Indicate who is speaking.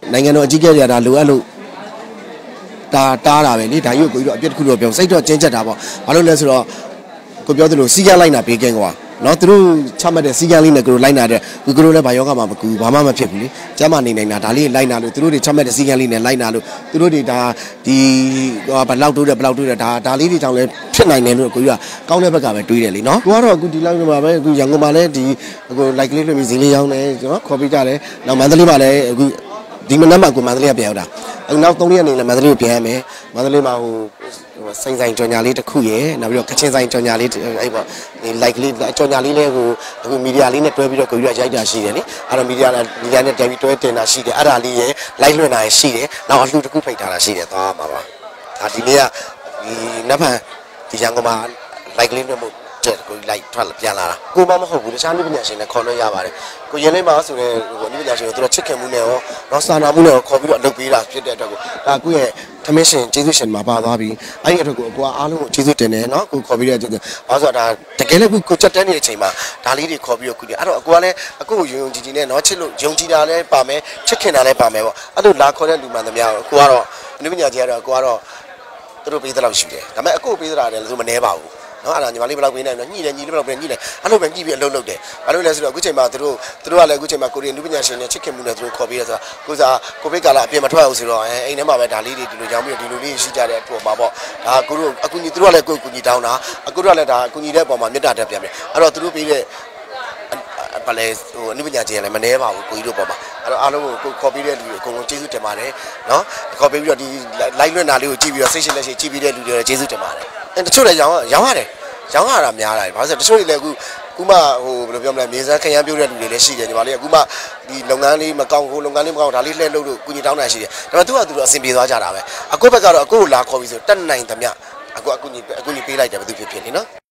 Speaker 1: နိုင်ငံတော်အကြီးအကဲတွေကဒါလိုအပ်လို့တားတာပဲလေဒါကြီးကိုကိုကြီးတော့အပြစ်တစ်ခုတော့ပြောစိတ်တော့ကျဉ်းချက်တာပေါ့ဘာလို့လဲဆိုတော့ကိုပြောသလိုစီးကလိုက်တာပေးကင်းကွာနော်သူတို့ချမှတ်တဲ့စီးကလေးနဲ့ကိုလိုက်နာတဲ့ကိုလည်းဘာယောဂမှမကူဘာမှမဖြစ်ဘူးလေကျမ်းမာနေနိုင်တာဒါလေးလိုက်နာလို့သူတို့တွေချမှတ်တဲ့စီးကလေးနဲ့လိုက်နာလို့သူတို့တွေဒါဒီဘလောက်တိုးတယ်ဒါလေးတွေကြောင့်လည်းဖြစ်နိုင်တယ်လို့ကိုကြီးကကောင်းတဲ့ဘက်ကပဲတွေးတယ်လေနော်ကိုကတော့အခုဒီလောက်မှာပဲအခုရန်ကုန်မှာလည်းဒီအခု like လေးလွှင့်ပြီးဈေးလေးရောင်းတယ်ကျွန်တော်ခေါ်ပေးကြတယ်နောက်မန္တလေးမှာလည်းအခုဒီမနက်မှကိုမန္တလေးကပြန်ရောက်တာအခုနောက်3ရက်နေလည်းမန္တလေးကိုပြန်ရမယ်မန္တလေးမှာဟိုဆိုင်ကြော်ညာလေးတစ်ခုရယ်နောက်ပြီးတော့ကချင်ဆိုင်ကြော်ညာလေးအဲ့ပေါ့ဒီ like လေးကြော်ညာလေးလည်းဟိုအခုမီဒီယာလေးနဲ့တွဲပြီးတော့ကိုကြီးကရိုက်တာရှိတယ်လေအဲ့တော့မီဒီယာနဲ့တိုင်ပြီးတွဲတင်တာရှိတယ်အဲ့ဒါလေးရယ် like လွှင့်တာရယ်ရှိတယ်နောက်အလှူတစ်ခုဖိတ်ထားတာရှိတယ်သွားမှာပါဒါဒီနေ့ကဒီနက်ဖြန်ဒီရန်ကုန်မှာ like လေးနဲ့မို့ကိုလိုက်ထွက်ပြန်လာတာကိုမမဟုတ်ဘူးတခြားလူပညာရှင်နဲ့ခေါ်လို့ရပါတယ်ကိုရင်လေးမှာဆိုရင်ဟိုလူပညာရှင်တို့ချစ်ခင်မှုနဲ့ရောတော့စာနာမှုနဲ့ရောခေါ်ပြီးတော့လုပ်ပေးတာဖြစ်တဲ့အတွက်ကိုဒါကိုရဲ့ထမင်းရှင်ကျေးဇူးရှင်မှာပါသွားပြီအဲ့ဒီအတွက်ကိုအားလုံးကိုကျေးဇူးတင်တယ်နော်ကိုခေါ်ပြီးတဲ့ကျေးဇူးဘာလို့ဆိုတော့ဒါတကယ်လည်းကိုချက်တန်းနေတဲ့အချိန်မှာဒါလေးတွေခေါ်ပြီးတော့ကိုကြီးအဲ့တော့ကိုကလည်းအခုကိုယုံကြည်နဲ့နော်ချစ်လို့ယုံကြည်တာလည်းပါမယ်ချစ်ခင်တာလည်းပါမယ်ပေါ့အဲ့လိုလာခေါ်တဲ့လူမှန်သမျှကိုကတော့လူပညာရှင်ကတော့ကိုကတော့သူတို့ပေးသလောက်ရှိတယ်ဒါပေမဲ့အခုပေးသတာလည်းသူမနှဲပါဘူးနော်အဲ့ဒါညီမလေးဘယ်လောက်ပေးနိုင်တော့ညှိတယ်ညီလေးဘယ်လောက်ပေးညှိတယ်အဲ့လိုပဲညှိပြီးအလုပ်လုပ်တယ်ဘာလို့လဲဆိုတော့အခုချိန်မှာသူတို့ကလည်းအခုချိန်မှာကိုရီးယားလူပညာရှင်နဲ့ချစ်ခင်မှုနဲ့သူတို့ခေါ်ပြီးရဆိုတော့ကိုစားကိုဗစ်ကာလအပြင်မထွက်အောင်ဆိုတော့အိမ်ထဲမှာပဲဒါလေးတွေဒီလိုကြောင်းပြီးဒီလိုလေးရှိကြတဲ့အပေါ်မှာပေါ့ဒါကိုတို့အကူညီသူတို့ကလည်းကိုကူညီတောင်းတာအခုတို့ကလည်းဒါအကူညီတဲ့အပေါ်မှာမေတ္တာတက်ပြန်ပြီအဲ့တော့သူတို့ပေးတဲ့ဘာလဲဟိုအနုပညာရှင်လည်းမနှဲပါဘူးကိုကြီးတို့ပေါ်မှာအဲ့တော့အားလုံးကိုခေါ်ပြီးတဲ့လူတွေအကုန်လုံးကျေးဇူးတင်ပါတယ်နော်ခေါ်ပြီးတော့ဒီ live လွှင့်တာလေးကိုကြည့်ပြီးတော့စိတ်ရှိလက်ရှိကြည့်ပြီးတဲ့လူတွေကျေးဇူးတင်ပါတယ်တချို့လည်းရောင်းရတယ်ရောင်းရတာများတယ်ဘာလို့လဲဆိုတော့တချို့တွေလည်းအခုမှဟိုဘယ်လိုပြောမလဲမြေစမ်းခရမ်းပြိုးတဲ့လူတွေလည်းရှိတယ်ညီမလေးအခုမှဒီလုပ်ငန်းလေးမကောင်းလုပ်ငန်းလေးမကောင်းဒါလေးလှည့်လို့ကုညီတောင်းတာရှိတယ်ဒါပေမဲ့သူကအဆင်ပြေသွားကြတာပဲအခုဘက်ကတော့အခုကိုလာခေါ်ပြီးဆိုတက်နိုင်သမျှအခုအကူညီပေးလိုက်တယ်ဘယ်သူဖြစ်ဖြစ်လေနော်